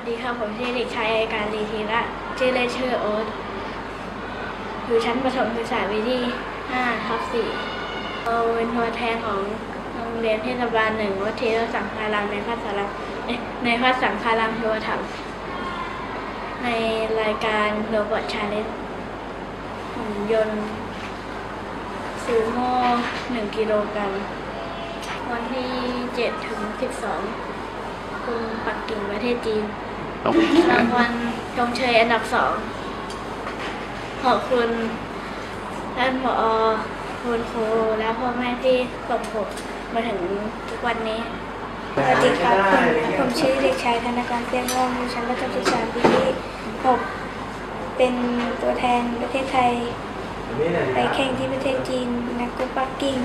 ดีครับผมชื่อเด็กชายอัยการลีธีระชื่อเล่นชื่อโอ๊ตอยู่ชั้นประถมศึกษาปีที่5/4เป็นตัวแทนของโรงเรียนเทศบาล1วัดเทวสังฆารามในวัดสังฆารามเทวธรรมในรายการโรบอทชาเลนจ์หุ่นยนต์ซูโม่1 กิโลกรัมวันที่7-12กรุงปักกิ่งประเทศจีนรางวัลชมเชยอันดับ2ขอบคุณท่านผอ.คุณครูและพ่อแม่ที่ส่งผมมาถึงทุกวันนี้สวัสดีครับผมชื่อเด็กชายธนกรเตี้ยม่วงอยู่ชั้นประถมศึกษาปีที่6เป็นตัวแทนประเทศไทยไปแข่งที่ประเทศจีนในกรุงปักกิ่ง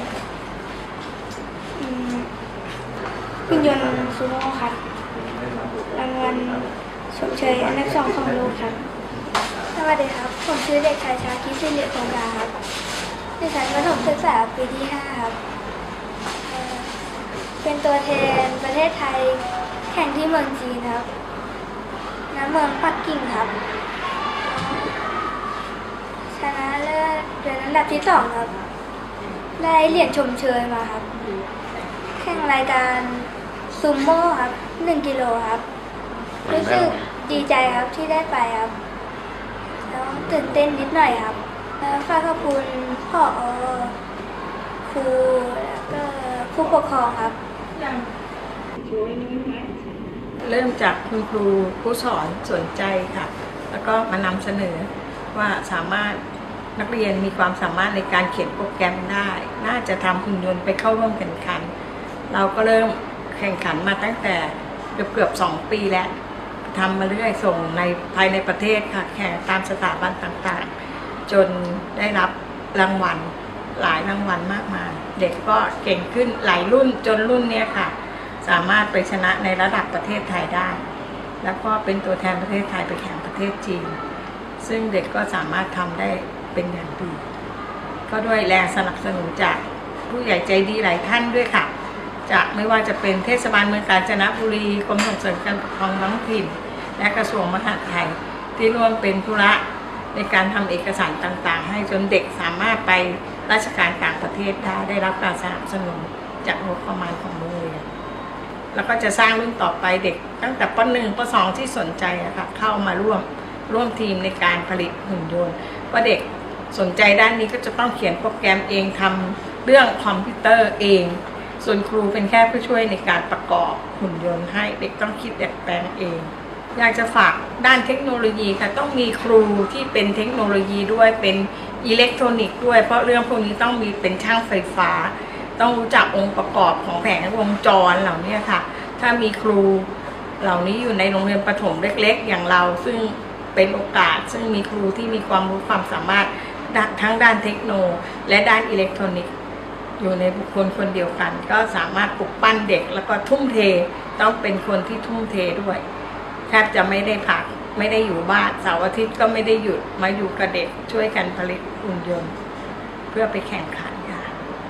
หุ่นยนต์ซูโม่ครับรางวัลชมเชยอันดับ2ของโลกครับสวัสดีครับผมชื่อเด็กชายชาคิดสิริคงดาครับดิฉันประถมศึกษาปีที่5ครับเป็นตัวแทนประเทศไทยแข่งที่เมืองจีนครับณเมืองปักกิ่งครับชนะเลิศเป็นอันดับที่2ครับได้เหรียญชมเชยมาครับแข่งรายการซูโม่ครับ1 กิโลครับรู้สึกดีใจครับที่ได้ไปครับแล้วตื่นเต้นนิดหน่อยครับแล้วฝากขอบคุณผอ.ครูแล้วก็ผู้ปกครองครับเริ่มจากคุณครูผู้สอนสนใจค่ะแล้วก็มานำเสนอว่าสามารถนักเรียนมีความสามารถในการเขียนโปรแกรมได้น่าจะทำหุ่นยนต์ไปเข้าร่วมแข่งขันเราก็เริ่มแข่งขันมาตั้งแต่เกือบ2 ปีแล้วทำมาเรื่อยส่งในภายในประเทศค่ะแข่งตามสถาบันต่างๆจนได้รับรางวัลหลายรางวัลมากมายเด็กก็เก่งขึ้นหลายรุ่นจนรุ่นนี้ค่ะสามารถไปชนะในระดับประเทศไทยได้แล้วก็เป็นตัวแทนประเทศไทยไปแข่งประเทศจีนซึ่งเด็กก็สามารถทำได้เป็นอย่างดีก็ด้วยแรงสนับสนุนจากผู้ใหญ่ใจดีหลายท่านด้วยค่ะจากไม่ว่าจะเป็นเทศบาลเมืองกาญจนบุรีกรมส่งเสริมการปกครองท้องถิ่นและกระทรวงมหาดไทยที่ร่วมเป็นธุระในการทำเอกสารต่างๆให้จนเด็กสามารถไปราชการต่างประเทศได้รับการสนับสนุนจากงบประมาณของโรงเรียนแล้วก็จะสร้างรุ่นต่อไปเด็กตั้งแต่ป.1 ป.2 ที่สนใจค่ะเข้ามาร่วมทีมในการผลิตหุ่นยนต์ว่าเด็กสนใจด้านนี้ก็จะต้องเขียนโปรแกรมเองทำเรื่องคอมพิวเตอร์เองส่วนครูเป็นแค่ผู้ช่วยในการประกอบหุ่นยนต์ให้เด็กต้องคิดดัดแปลงเองอยากจะฝากด้านเทคโนโลยีค่ะต้องมีครูที่เป็นเทคโนโลยีด้วยเป็นอิเล็กทรอนิกส์ด้วยเพราะเรื่องพวกนี้ต้องมีเป็นช่างไฟฟ้าต้องรู้จักองค์ประกอบของแผงวงจรเหล่านี้ค่ะถ้ามีครูเหล่านี้อยู่ในโรงเรียนประถมเล็กๆอย่างเราซึ่งเป็นโอกาสซึ่งมีครูที่มีความรู้ความสามารถทั้งด้านเทคโนโลยีและด้านอิเล็กทรอนิกส์อยู่ในบุคคลคนเดียวกันก็สามารถปลุกปั้นเด็กแล้วก็ทุ่มเทต้องเป็นคนที่ทุ่มเทด้วยแทบจะไม่ได้พักไม่ได้อยู่บ้านเสาร์อาทิตย์ก็ไม่ได้หยุดมาอยู่กับเด็กช่วยกันผลิตหุ่นยนต์เพื่อไปแข่งขันค่ะ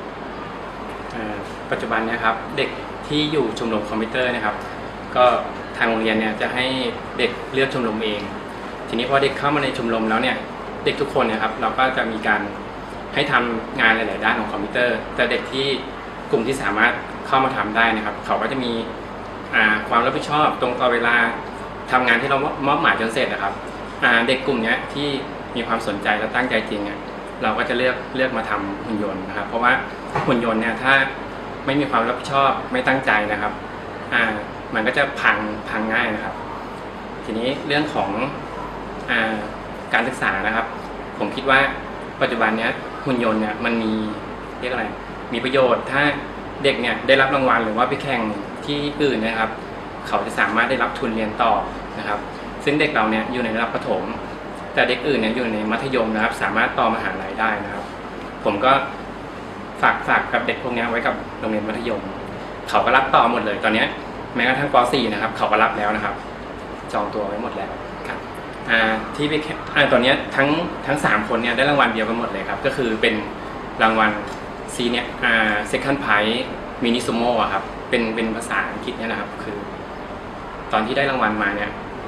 ปัจจุบันเนี่ยครับเด็กที่อยู่ชมรมคอมพิวเตอร์นะครับก็ทางโรงเรียนเนี่ยจะให้เด็กเลือกชมรมเองทีนี้พอเด็กเข้ามาในชมรมแล้วเนี่ยเด็กทุกคนนะครับเราก็จะมีการให้ทำงานหลายๆด้านของคอมพิวเตอร์แต่เด็กที่กลุ่มที่สามารถเข้ามาทำได้นะครับเขาก็จะมีความรับผิดชอบตรงต่อเวลาทำงานที่เรามอบหมายจนเสร็จนะครับเด็กกลุ่มนี้ที่มีความสนใจและตั้งใจจริงเราก็จะเลือกมาทำหุ่นยนต์นะครับเพราะว่าหุ่นยนต์เนี่ยถ้าไม่มีความรับผิดชอบไม่ตั้งใจนะครับมันก็จะพังง่ายนะครับทีนี้เรื่องของการศึกษานะครับผมคิดว่าปัจจุบันนี้หุ่นยนต์เนี่ยมันมีเรียกอะไรมีประโยชน์ถ้าเด็กเนี่ยได้รับรางวัลหรือว่าไปแข่งที่อื่นนะครับเขาจะสามารถได้รับทุนเรียนต่อนะครับซึ่งเด็กเราเนี่ยอยู่ในระดับประถมแต่เด็กอื่นเนี่ยอยู่ในมัธยมนะครับสามารถต่อมหาลัยได้นะครับผมก็ฝากกับเด็กพวกนี้ไว้กับโรงเรียนมัธยมเขาก็รับต่อหมดเลยตอนนี้แม้กระทั่งป .4 นะครับเขาก็รับแล้วนะครับจองตัวไว้หมดแล้วครับที่ไปตอนนี้ทั้ง3คนเนี่ยได้รางวัลเดียวกันหมดเลยครับก็คือเป็นรางวัลSecond Prize Mini Sumo ครับเป็นภาษาอังกฤษเนี่ยนะครับคือตอนที่ได้รางวัลมาเนี่ย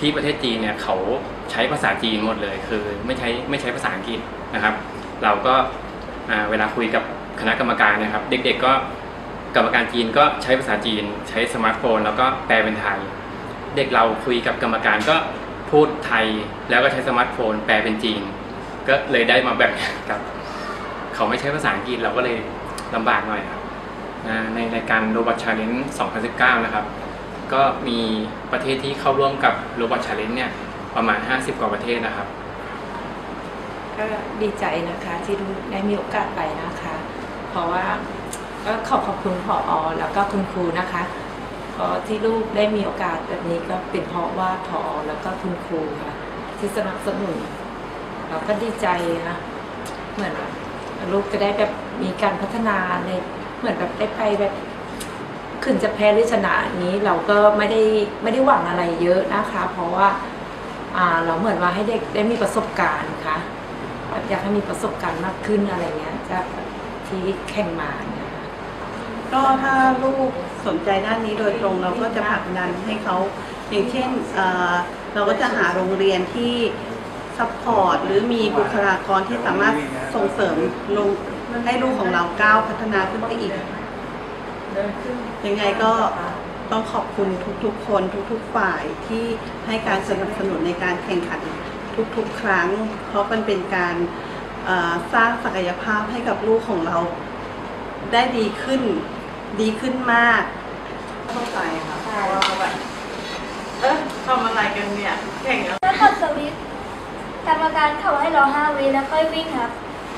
ที่ประเทศจีนเนี่ยเขาใช้ภาษาจีนหมดเลยคือไม่ใช้ภาษาอังกฤษนะครับ เราก็เวลาคุยกับคณะกรรมการนะครับ เด็กๆก็กรรมการจีนก็ใช้ภาษาจีนใช้สมาร์ทโฟนแล้วก็แปลเป็นไทย เด็กเราคุยกับกรรมการก็พูดไทยแล้วก็ใช้สมาร์ทโฟนแปลเป็นจีนก็เลยได้มาแบบกับเขาไม่ใช้ภาษาอังกฤษเราก็เลยลำบากหน่อยครับในรายการ Robot Challenge 2019 นะครับก็มีประเทศที่เข้าร่วมกับ Robot Challenge เนี่ยประมาณ50 กว่าประเทศนะครับก็ดีใจนะคะที่ได้มีโอกาสไปนะคะ เพราะว่าก็ขอบคุณผอ.แล้วก็คุณครูนะคะเพราะที่ลูกได้มีโอกาสแบบนี้ก็เป็นเพราะว่าผอ.แล้วก็คุณครูค่ะที่สนับสนุนเราก็ดีใจนะเหมือนลูกจะได้แบบมีการพัฒนาในเหมือนแบบได้ไปแบบขึ้นจะแพ้หรือชนะนี้เราก็ไม่ได้หวังอะไรเยอะนะคะ เพราะว่าเราเหมือนว่าให้เด็กได้มีประสบการณ์ค่ะอยากให้มีประสบการณ์มากขึ้นอะไรเงี้ยจากที่แข่งมาเนี่ยก็ถ้าลูกสนใจด้านนี้โดยตรงเราก็จะผลักดันให้เขาอย่างเช่นเราก็จะหาโรงเรียนที่ซัพพอร์ตหรือมีบุคลากรที่สามารถส่งเสริมให้ลูกของเราก้าวพัฒนาขึ้นไปอีกยังไงก็ต้องขอบคุณทุกๆคนทุกๆฝ่ายที่ให้การสนับสนุนในการแข่งขันทุกๆครั้งเพราะมันเป็นการสร้างศักยภาพให้กับลูกของเราได้ดีขึ้นมากเข้าใจค่ะว่าแบบทำอะไรกันเนี่ยแข่งแล้วกดสวิตช์กรรมการเขาให้รอ5 วิแล้วค่อยวิ่งครับ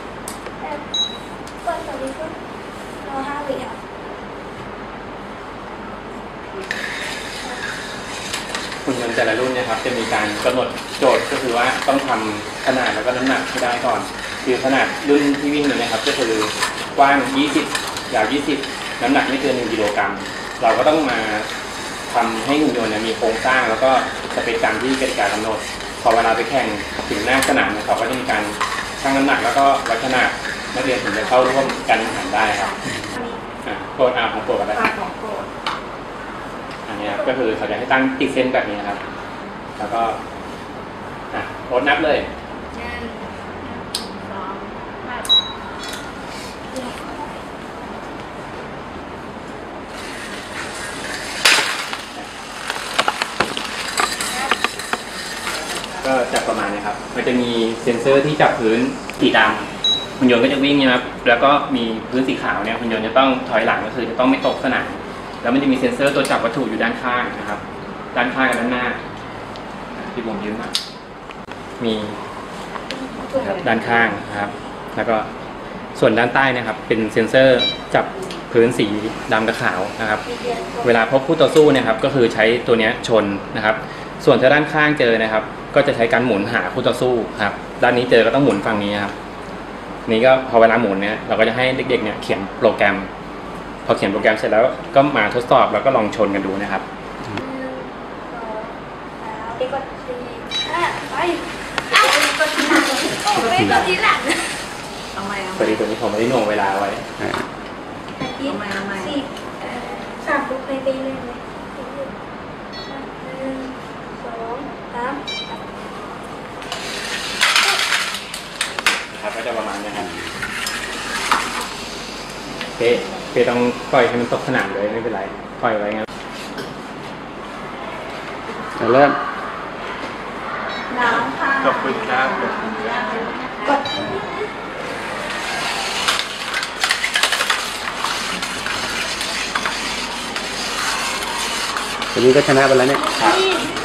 กดสวิตช์ก็รอ5 วิครับหุ่นยนต์แต่ละรุ่นเนี่ยครับจะมีการกำหนดโจทย์ก็คือว่าต้องทำขนาดแล้วก็น้ำหนักให้ได้ก่อนคือขนาดรุ่นที่วิ่งเนี่ยนะครับก็คือกว้าง20ยาว20น้ำหนักไม่เกิน1 กิโลกรัมเราก็ต้องมาทำให้หุ่นยนต์เนี่ยมีโครงสร้างแล้วก็สเปคตามที่กติกากำหนดพอเวลาไปแข่งถึงหน้าสนามเนี่ยเขาก็จะมีการชั่งน้ำหนักแล้วก็วัดขนาดนักเรียนถึงจะเข้าร่วมการแข่งขันได้ครับโปรดของโปรดอะไรอันนี้ก็คือเขาจะให้ตั้งติดเส้นแบบนี้นะครับแล้วก็โค้ดนับเลยก็จะประมาณนี้ครับมันจะมีเซ็นเซอร์ที่จับพื้นสีดำหุ่นยนต์ก็จะวิ่งนะครับแล้วก็มีพื้นสีขาวเนี่ยหุ่นยนต์จะต้องถอยหลังก็คือจะต้องไม่ตกสนามแล้วมันจะมีเซ็นเซอร์ตัวจับวัตถุอยู่ด้านข้างนะครับด้านข้างกับด้านหน้าที่ผมยืนมามีด้านข้างนะครับแล้วก็ส่วนด้านใต้นะครับเป็นเซ็นเซอร์จับพื้นสีดำกับขาวนะครับเวลาพบคู่ต่อสู้นะครับก็คือใช้ตัวนี้ชนนะครับส่วนถ้าด้านข้างเจอนะครับก็จะใช้การหมุนหาคู่ต่อสู้ครับด้านนี้เจอก็ต้องหมุนฝั่งนี้ครับนี่ก็พอเวลาหมุนเนี่ยเราก็จะให้เด็กๆเนี่ยเขียนโปรแกรมพอเขียนโปรแกรมเสร็จแล้วก็มาทดสอบแล้วก็ลองชนกันดูนะครับ 1 2 3 กด4 5ไปกดทีหลังไม่กดทีหลังเอาไหมพอดีตัวนี้ผมไม่ได้หน่วงเวลาไว้ 3 ปุ๊บไปเลย1 2 3 ครับก็จะประมาณนี้ครับเปต้องปล่อยให้มันตกสนามเลยไม่เป็นไรปล่อยไว้งั้นเริ่มน้ำค่ะขอบคุณครับกดวันนี้ก็ชนะไปแล้วเนี่ย